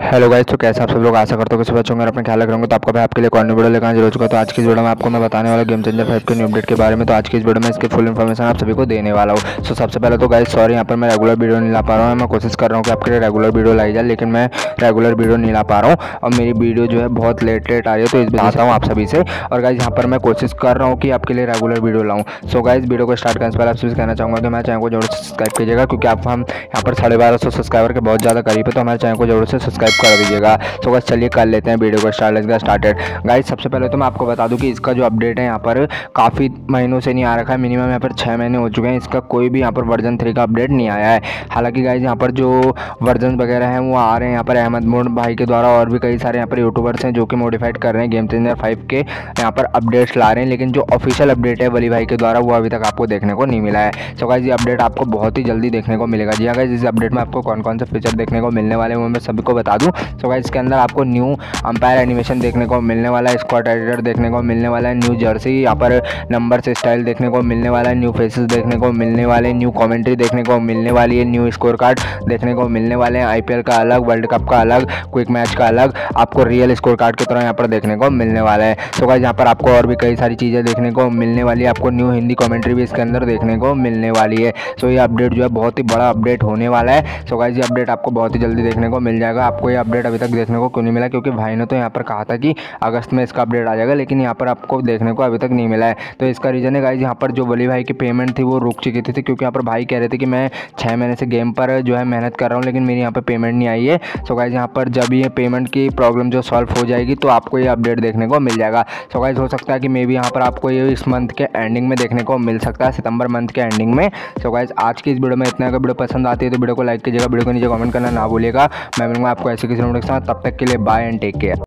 Hello guys, तो कैसे आप सब लोग आशा करते हो कि सब अच्छे होंगे और अपने ख्याल रखेंगे। तो आपका भाई आपके लिए एक और न्यू वीडियो लेकर हाजिर हो चुका है। तो आज की इस वीडियो में आपको मैं बताने वाला गेम चेंजर 5 के न्यू अपडेट के बारे में। तो आज की इस वीडियो में इसकी फुल इन्फॉर्मेशन आप सभी को देने वाला हूँ। सो सबसे पहले तो गाइस सॉरी, यहाँ पर मैं रेगुलर वीडियो नहीं ला पा रहा हूँ। मैं कोशिश कर रहा हूँ कि आपके लिए रेगुलर वीडियो लाई जाए, लेकिन मैं रेगुलर वीडियो नहीं ला पा रहा हूँ और मेरी वीडियो जो है बहुत लेट आ रही है। तो इस वजह से हूँ आप सभी से। और गाइस यहाँ पर मैं कोशिश कर रहा हूँ कि आपके लिए रेगुलर वीडियो लाऊँ। सो गाइस वीडियो को स्टार्ट करने से पहले आपसे कहना चाहूँगा कि हमारे चैनल को जरूर सब्सक्राइब कीजिएगा, क्योंकि आप हम यहाँ पर 1250 सब्सक्राइबर के बहुत ज़्यादा करीब है। तो हमारे चैनल को जरूर से सब्सक्राइब कर दीजिएगा। सो गाइस चलिए कर लेते हैं वीडियो को स्टार्टेड। गाइस सबसे पहले तो मैं आपको बता दूं कि इसका जो अपडेट है यहाँ पर काफ़ी महीनों से नहीं आ रखा है। मिनिमम यहाँ पर 6 महीने हो चुके हैं। इसका कोई भी यहाँ पर वर्जन 3 का अपडेट नहीं आया है। हालांकि गाइस यहाँ पर जो वर्जन वगैरह हैं वो आ रहे हैं यहाँ पर अहमद मोड भाई के द्वारा, और भी कई सारे यहाँ पर यूट्यूबर्स हैं जो कि मॉडिफाइड कर रहे हैं गेम चेंजर 5 के यहाँ पर अपडेट्स ला रहे हैं। लेकिन जो ऑफिशियल अपडेट है वली भाई के द्वारा वो अभी तक आपको देखने को नहीं मिला है। सो गाइस ये अपडेट आपको बहुत ही जल्दी देखने को मिलेगा। जी हाँ गाइस, इस अपडेट में आपको कौन कौन से फीचर देखने को मिलने वाले हैं वो मैं सभी को बता दूँ। सो गाइस इसके अंदर आपको न्यू अंपायर एनिमेशन देखने को मिलने वाला है, स्क्वाड एडिटर देखने को मिलने वाला है, न्यू जर्सी यहाँ पर नंबर से स्टाइल देखने को मिलने वाला है, न्यू फेसेस देखने को मिलने वाले हैं, न्यू कमेंट्री देखने को मिलने वाली है, न्यू स्कोर कार्ड देखने को मिलने वाले हैं, आईपीएल का अलग, वर्ल्ड कप का अलग, क्विक मैच का अलग, आपको रियल स्कोर कार्ड की तरह यहाँ पर देखने को मिलने वाला है। सो गाइस यहाँ पर आपको और भी कई सारी चीज़ें देखने को मिलने वाली है। आपको न्यू हिंदी कमेंट्री भी इसके अंदर देखने को मिलने वाली है। सो ये अपडेट जो है बहुत ही बड़ा अपडेट होने वाला है। सो गाइस ये अपडेट आपको बहुत ही जल्दी देखने को मिल जाएगा। आपको ये अपडेट अभी तक देखने को क्यों नहीं मिला? क्योंकि भाई ने तो यहाँ पर कहा था कि अगस्त में इसका अपडेट आ जाएगा, लेकिन यहाँ पर आपको देखने को अभी तक नहीं मिला है। तो इसका रीज़न है गाइस, यहाँ पर जो वली भाई की पेमेंट थी वो रुक चुकी थी, क्योंकि यहाँ पर भाई कह रहे थे कि मैं 6 महीने से गेम पर जो है मेहनत कर रहा हूँ, लेकिन मेरी यहाँ पर पेमेंट नहीं आई है। सो गाइस यहाँ पर जब ये पेमेंट की प्रॉब्लम जो सॉल्व हो जाएगी तो आपको ये अपडेट देखने को मिल जाएगा। सो गाइस हो सकता है कि मे बी यहाँ पर आपको ये इस मंथ के एंडिंग में देखने को मिल सकता है, सितंबर मंथ के एंडिंग में। सो गाइस आज की इस वीडियो में इतना। अगर वीडियो पसंद आती है तो वीडियो को लाइक कीजिएगा, वीडियो को नीचे कमेंट करना ना भूलिएगा। मैं मिलूंगा आपको ऐसे किसी वीडियो के साथ। तब तक के लिए बाय एंड टेक केयर।